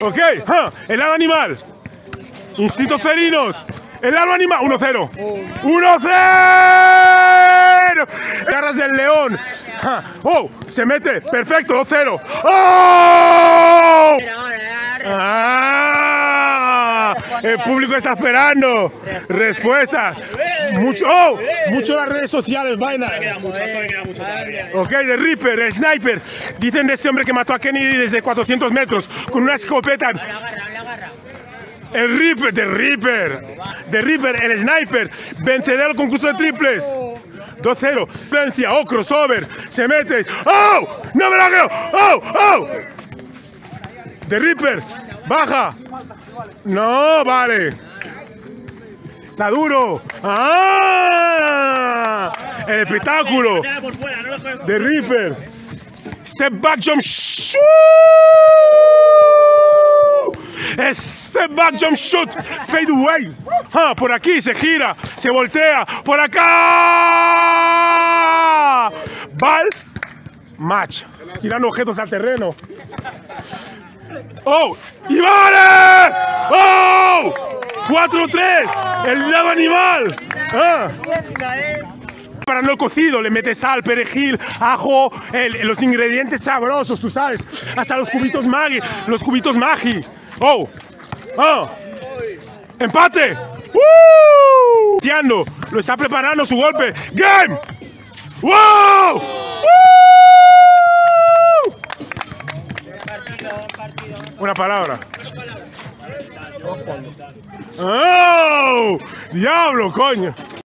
Ok, el lado animal. Instintos felinos. El lado animal. 1-0. 1-0. Garras del león. Oh, se mete. Perfecto. 2-0. ¡Oh! El público está esperando respuestas. Mucho las redes sociales, vaina. Ok, de Reaper, el sniper. Dicen de ese hombre que mató a Kennedy desde 400 metros con una escopeta. El Reaper, de Reaper, el sniper. Vencedor del concurso de triples. 2-0. Valencia, crossover. Se mete. ¡Oh! ¡No me la creo! ¡Oh! De Reaper. Baja. No, vale. Está duro. El espectáculo. De Reaper. Step back jump shoot. Step back jump shoot. Fade away. Por aquí se gira, se voltea. Por acá. Ball. Match. Tirando objetos al terreno. ¡Oh! ¡Y vale! ¡Oh! 4-3. El lado animal. Para no cocido, le metes sal, perejil, ajo, los ingredientes sabrosos, tú sabes. Hasta los cubitos Maggi. ¡Oh! ¡Empate! Tiando, lo está preparando su golpe. ¡Game! ¡Wow! Una palabra. ¡Oh! ¡Diablo, coño!